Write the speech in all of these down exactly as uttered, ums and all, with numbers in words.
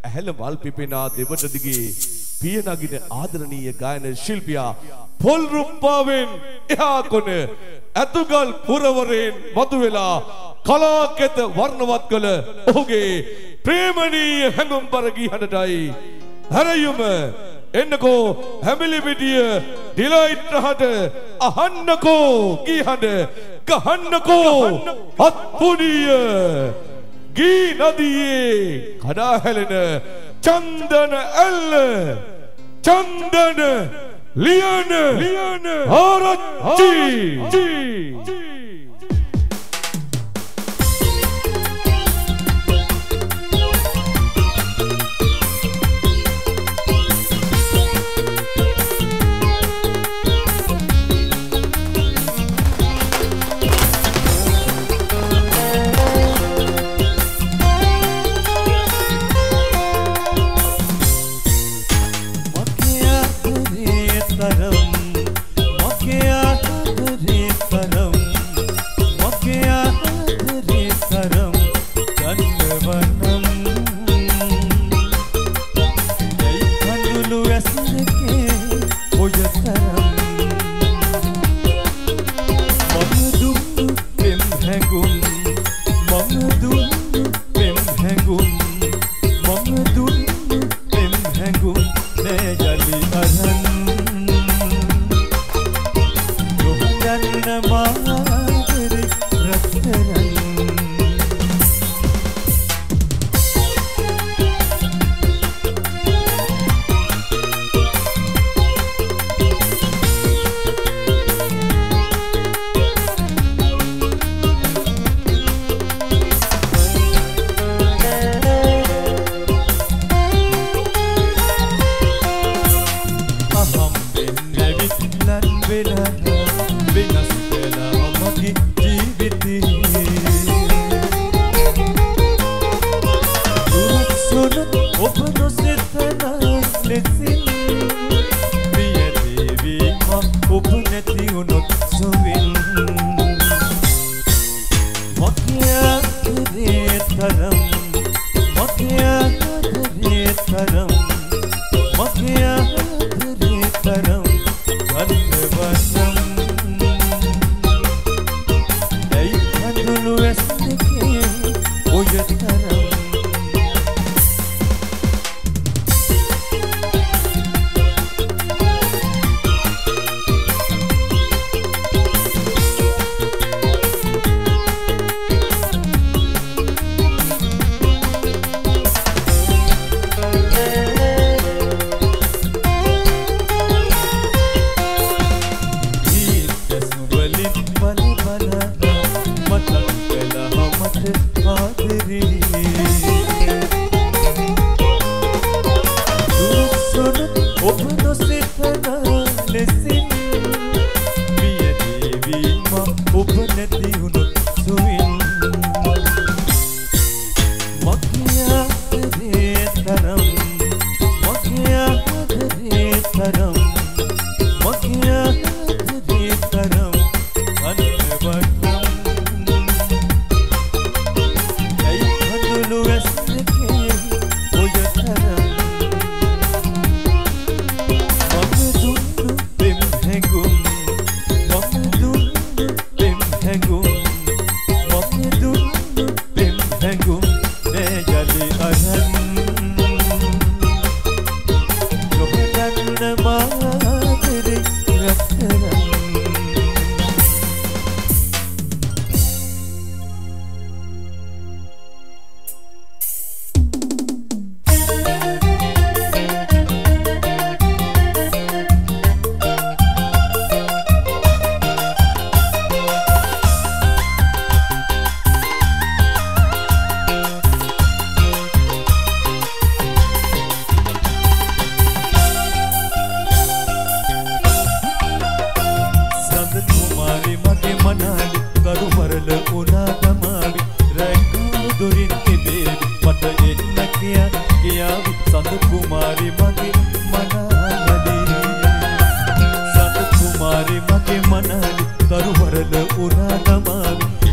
ඇහැල වල් පිපෙනා දෙවට දිගේ පිය නගින ආදරණීය ගායන ශිල්පියා පොල් රුප්පාවෙන් එහා කොන ඇතුගල් පුරවරෙන් මතුවෙලා කලාකෙත වර්ණවත් කළ ඔහුගේ ප්‍රේමණීය හැඟුම්බර ගීහඬටයි හැරයුම එන්නකෝ හැමිලිපිටිය ඩිලයිට් රහට අහන්නකෝ ගීහඬ ගහන්නකෝ අත්පුඩිය ගී නදියේ කඩා හැලෙන චන්දන ඇල්ල චන්දන ලියන ලියන ආරච්චි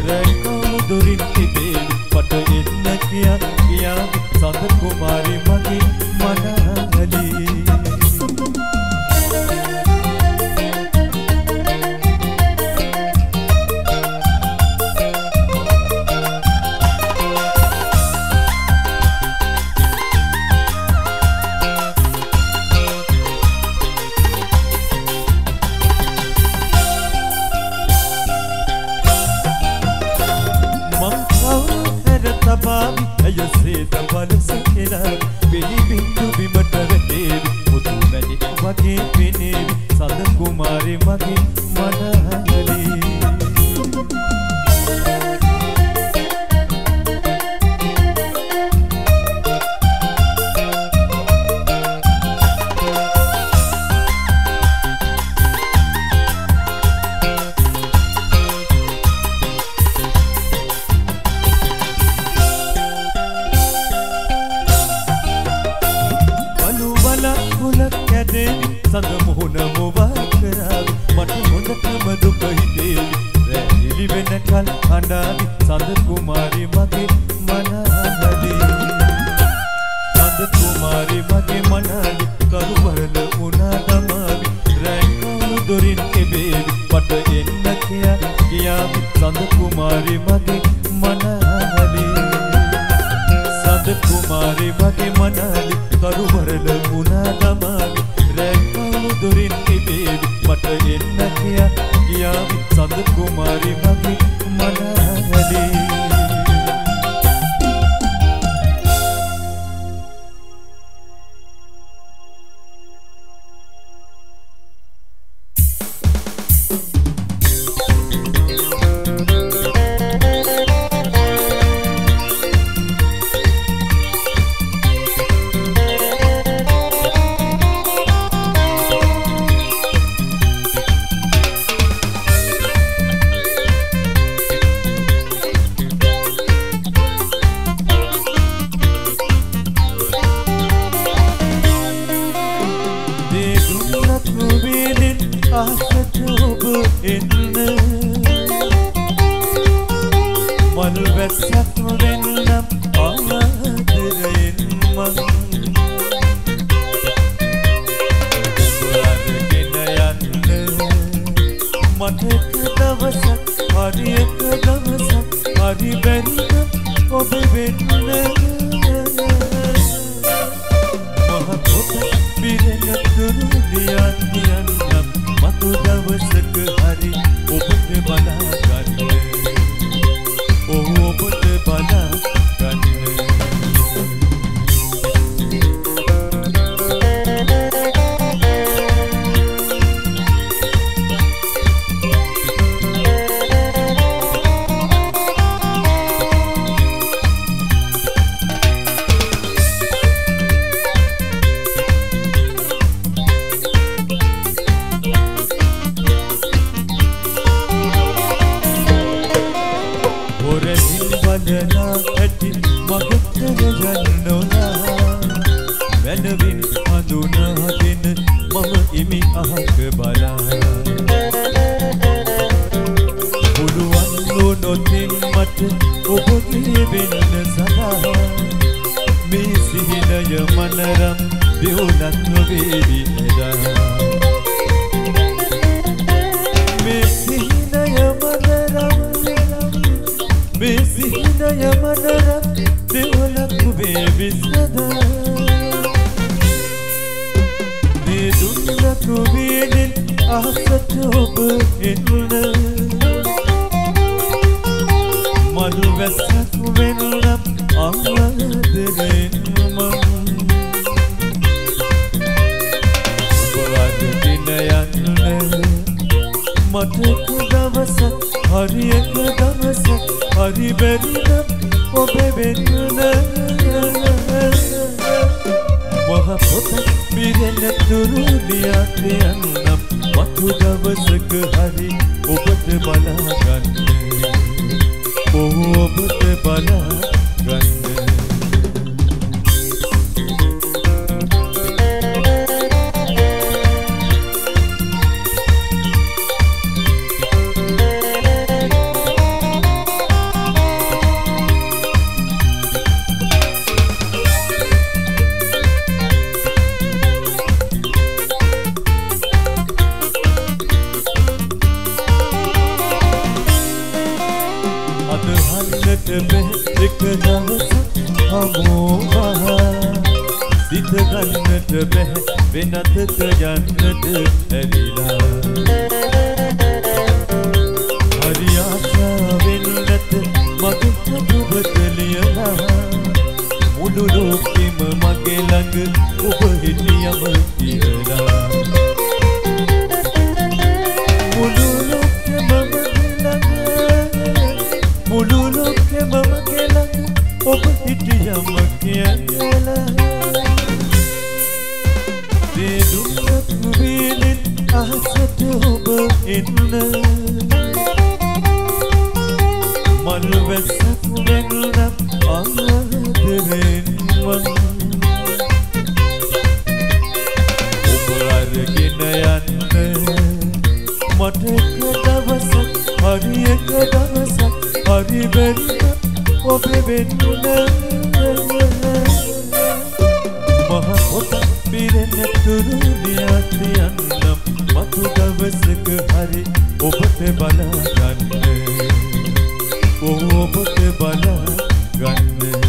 Sandra Kumari Magi අවහැර තබාවි අයසේත බලසකෙලා පිළි බින්දු බිමට වැටේවි මුතු මැණි වගේ පෙනේවි සඳ කුමාරි මගේ මනහලේ සඳ මුහුණ මොවා කරාවි මට හොඳටම දුක හිතේවි රැඳිලි වෙනකල් අඬාවි සඳ කුමාරි මගේ මනහලේ සඳ කුමාරි මගේ මනහලේ කරුවරල උනා දමාවි රැකවුණු දොරින් එබේවි මට එන්න කියා කියාවි සඳ කුමාරි මගේ මනහලේ සඳ කුමාරි මගේ මනහලේ කරුවරල උනා දමාවි දුරින් ඉබේවි මට එන්න කියා කියාවි සඳ කුමාරි මගේ මනහලේ Hariya sa vellet magutadu ඔබට ලියලා මුළු ලෝකෙම මගේ ළඟ ඔබ හිටියම කියලා මුළු ලෝකෙම මගේ ළඟ මුළු ලෝකෙම මගේ ළඟ ඔබ හිටියම කියලා දේ දුක් විඳින අහසට ඔබ එන්න මල් වැස්සක් වෙන්න ආදරෙන් මං ඔබ අරගෙන යන්න මට එක දවසක් හරි එක දවසක් හරි වෙන්න ඔබ වෙන්න මහ පොත පිරෙන තුරු දියත් යන්නම් මතු දවසක හරි ඔබට බලා ගන්න ඔබට බලා ගන්න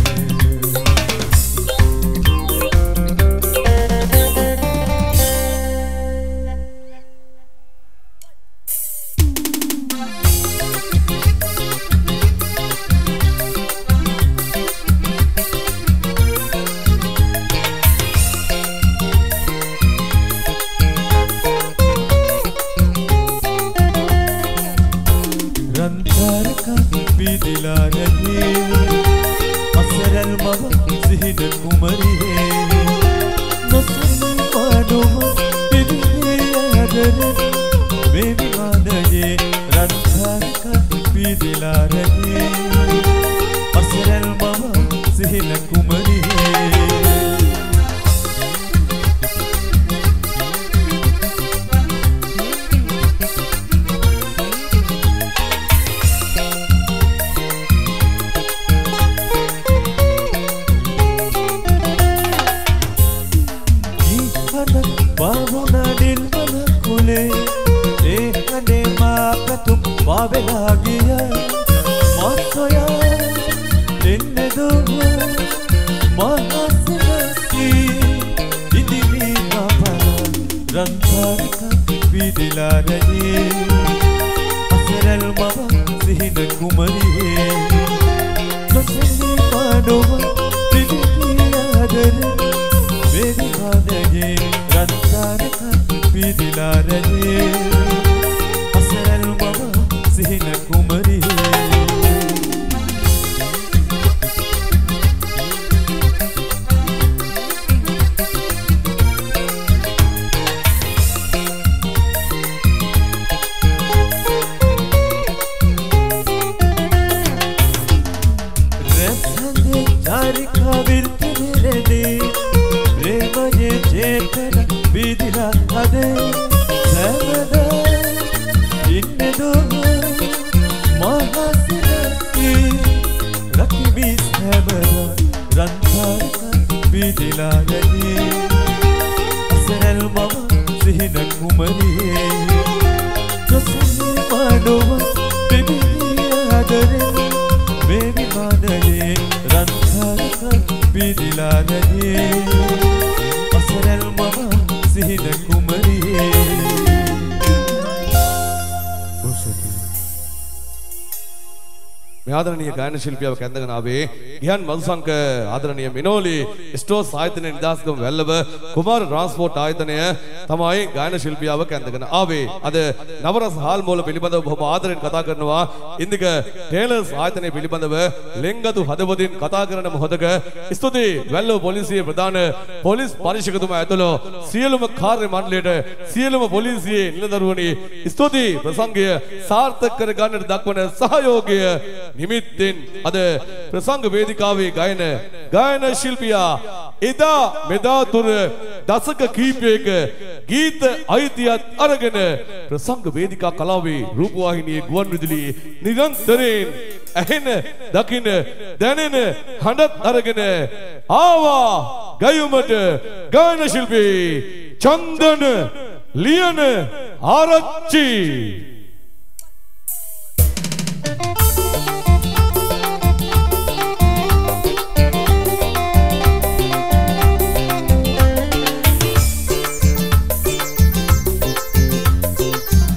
ආදරණීය ගායන ශිල්පියාව කැඳගෙන ආවේ ගියන් මදුසංක ආදරණීය මිනෝලි ස්ටෝස් ආයතනයේ නිදාස්කම වැල්ලව කුමාර ට්‍රාන්ස්පෝර්ට් ආයතනය තමයි ගායන ශිල්පියාව කැඳගෙන ආවේ අද නවරස හාල් මෝල පිළිබඳව බොහොම ආදරෙන් කතා කරනවා ඉන්දික ටේලර්ස් ආයතනයේ පිළිබඳව ලෙන්ගතු හදවතින් කතා කරන මොහොතක ස්තුතියි වැල්ලව පොලිසියේ ප්‍රධාන පොලිස් පරීක්ෂකතුමා ඇතුළු සියලුම කාර්ය මණ්ඩලයට සියලුම පොලිසියේ නිලදරුවනි ස්තුතියි ප්‍රසංගය සාර්ථක කර ගන්නට දක්වන සහයෝගය නිමිත්තෙන් අද ප්‍රසංග වේදිකාවේ ගායන ගායන ශිල්පියා එදා මෙදා තුර දශක කීපයක ගීත අයිතියත් අරගෙන ප්‍රසංග වේදිකා කලාවේ රූපවාහිනියේ ගුවන්විදුලියේ නිරන්තරයෙන් ඇහෙන දකින දැනෙන හඬත් අරගෙන ආවා ගයුමට ගායන ශිල්පී චන්දන ලියන ආරච්චි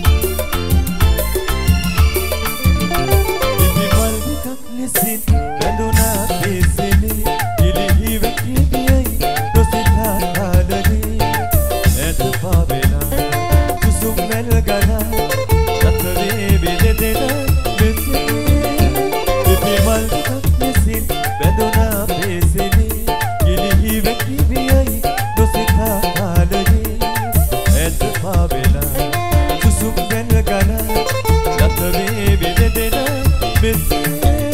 Sit බඳුනා පෙසෙලි ඉලිහි වැකිවියයි නොසිතා කාලනේ ඇත පාවෙලා සුසුම් වැල් ගලා රත්වේ බෙදෙන මෙසේ පිපි මල් මෙසින් බඳුනා පෙසෙලි ඉලිහි වැකිවියයි නොසිතා කාලනේ ඇත පාවෙලා සුසුම් වැල් ගලා රත්වේ බෙදෙන මෙසේ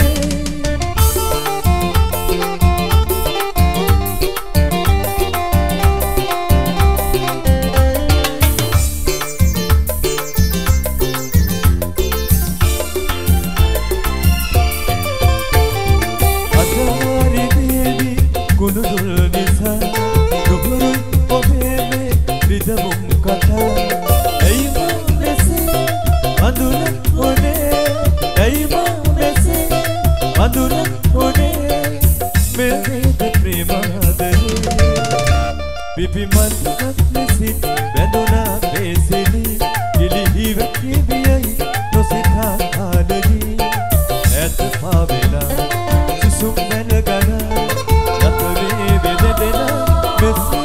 Pipi mantak mesin bedona peseli ilihi vakiviyai nosita kalani et pavela susum melgana natve bedena mesin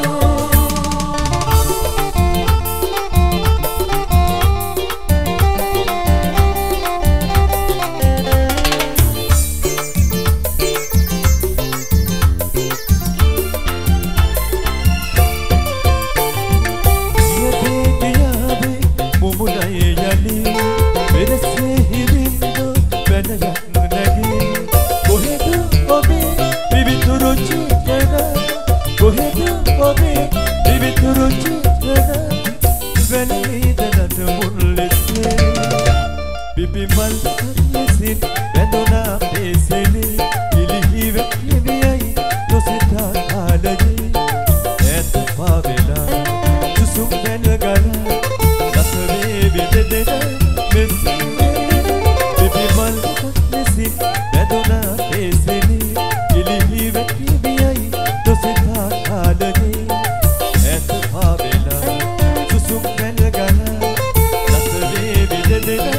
Pipi mantak mesin bedona peseli ilihi vakiviyai nosita kalani et pavela susum melgana natve bedena mesin Pipi mantak mesin bedona peseli ilihi vakiviyai nosita kalani et pavela susum melgana natve bedena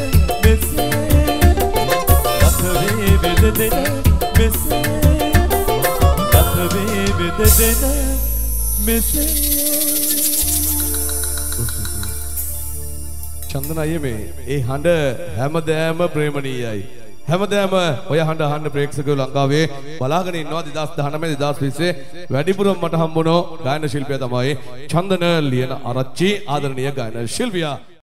Chandana අයියේ මේ ඒ හඬ හැමදෑම ප්‍රේමණීයයි. හැමදෑම ඔය හඬ අහන්න ප්‍රේක්ෂකයෝ ලංකාවේ බලාගෙන ඉන්නවා. දෙදාස් දහනවය දෙදාස් විස්සේ වැඩිපුරම මට හම්බුණෝ ගායන ශිල්පියා තමයි චන්දන ලියන ආරච්චි ආදරණීය ගායන ශිල්පියා.